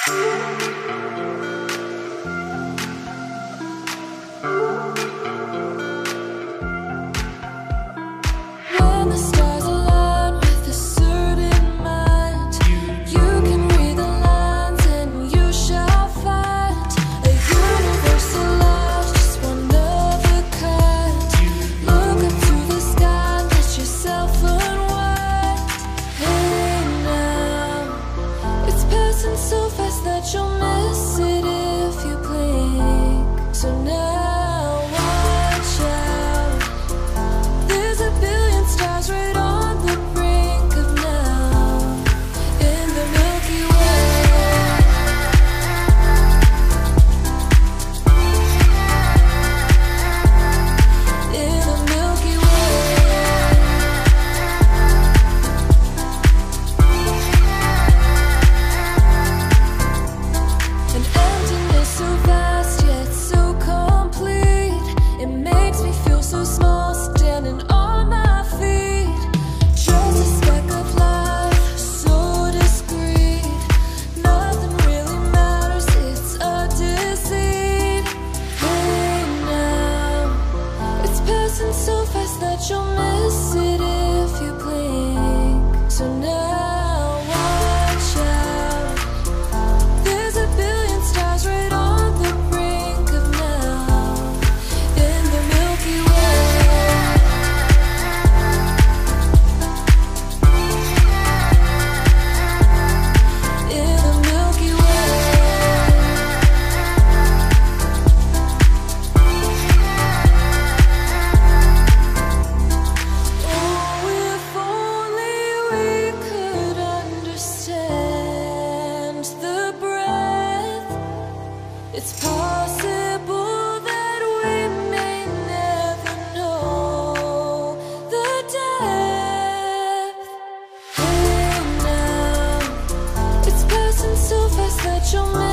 When the stars align with a certain mind, you can read the lines and you shall find a universal love, just one of a kind. Look up to the sky, let yourself unwind. Hey now, it's passing so fast that you'll miss it if you blink. So now watch out. There's a billion stars right on the brink of now in the Milky Way. In the Milky Way. An emptiness so vast yet so complete. It makes me feel so small standing on my feet. Just a speck of life, so discreet. Nothing really matters, it's a deceit. Hey now, it's passing so fast that you'll miss it if you blink. So now watch out. There's a billion stars right on the brink of now in the Milky Way. In the Milky Way. Oh, if only we could understand the breath. It's possible that we may never know the depth. Hey now, it's passing so fast that you'll